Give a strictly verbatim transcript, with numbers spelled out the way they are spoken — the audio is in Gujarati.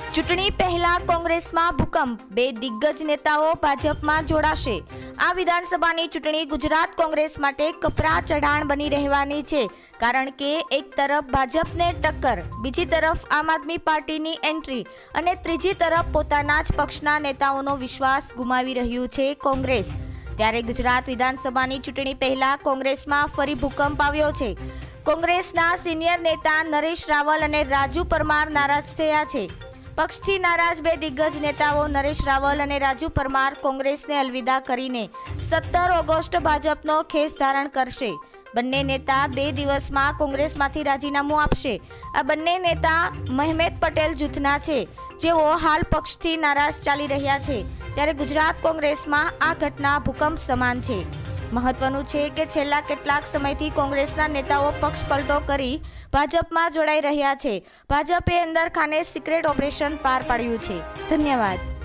ચૂંટણી પહેલા કોંગ્રેસમાં ભૂકંપ, બે દિગ્ગજ નેતાઓ ભાજપમાં જોડાશે। આ વિધાનસભાની ચૂંટણી ગુજરાત કોંગ્રેસ માટે કપરા ચઢાણ બની રહેવાની છે, કારણ કે એક તરફ ભાજપને ટક્કર, બીજી તરફ આમ આદમી પાર્ટીની એન્ટ્રી અને ત્રીજી તરફ પોતાના જ પક્ષના નેતાઓનો વિશ્વાસ ગુમાવી રહ્યું છે કોંગ્રેસ। ત્યારે ગુજરાત વિધાનસભાની ચૂંટણી પહેલા કોંગ્રેસમાં ફરી ભૂકંપ આવ્યો છે। કોંગ્રેસના સિનિયર નેતા નરેશ રાવલ અને રાજુ પરમાર નારાજ થયા છે। પક્ષથી નારાજ બે દિગ્ગજ નેતાઓ નરેશ રાવલ અને રાજુ પરમાર કોંગ્રેસને અલવિદા કરીને સત્તર ઓગસ્ટ ભાજપનો ખેસ ધારણ કરશે। બંને નેતા બે દિવસમાં કોંગ્રેસમાંથી રાજીનામું આપશે। આ બંને નેતા મહેમેદ પટેલ જૂથના છે, જેઓ હાલ પક્ષથી નારાજ ચાલી રહ્યા છે। ત્યારે ગુજરાત કોંગ્રેસમાં આ ઘટના ભૂકંપ સમાન છે। મહત્વનું છે કે છેલ્લા કેટલાક સમયથી કોંગ્રેસના નેતાઓ પક્ષ પલટો કરી ભાજપમાં જોડાઈ રહ્યા છે। ભાજપે અંદર ખાને સિક્રેટ ઓપરેશન પાર પાડ્યું છે। ધન્યવાદ।